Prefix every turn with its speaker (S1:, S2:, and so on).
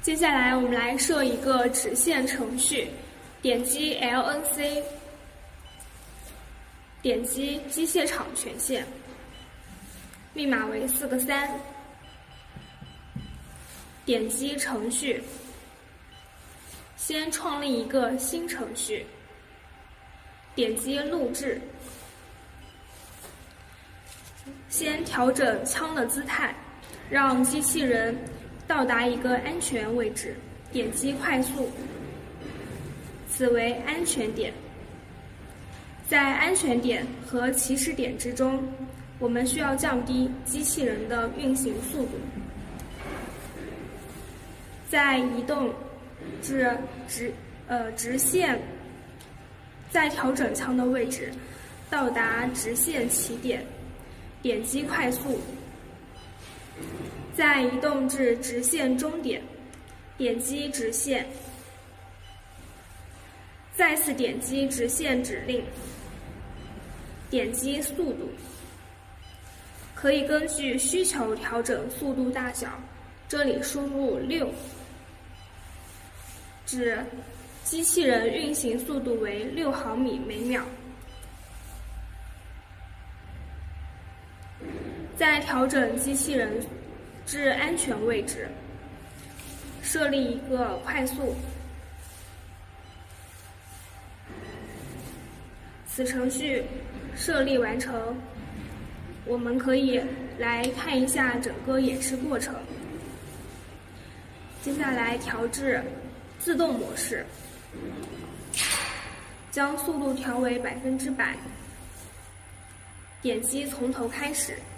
S1: 接下来我们来设一个直线程序，点击 LNC， 点击机械厂权限，密码为4个3，点击程序，先创立一个新程序，点击录制，先调整枪的姿态，让机器人到达一个安全位置，点击快速，此为安全点。在安全点和起始点之中，我们需要降低机器人的运行速度。在移动至直线，在调整枪的位置，到达直线起点，点击快速。再移动至直线终点，点击直线，再次点击直线指令，点击速度，可以根据需求调整速度大小，这里输入6，指机器人运行速度为6毫米每秒。再调整机器人至安全位置，设立一个快速。此程序设立完成，我们可以来看一下整个演示过程。接下来调至自动模式，将速度调为100%，点击从头开始。